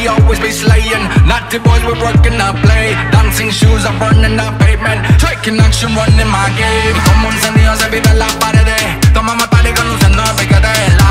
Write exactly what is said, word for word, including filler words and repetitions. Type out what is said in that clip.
we always be slaying. Naughty boys, we're working our play. Dancing shoes are burning the pavement. Taking action, running my game. Como un encendido se vive la pared. Tomamos party conduciendo a Picadell.